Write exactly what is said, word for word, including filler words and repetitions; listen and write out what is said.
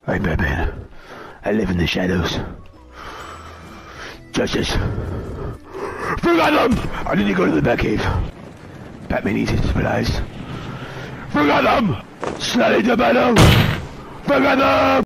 I'm Batman. I live in the shadows. Justice. Forgot them! I need to go to the Batcave. Batman needs his supplies. Forgot them! Slide the battle! Forgot them!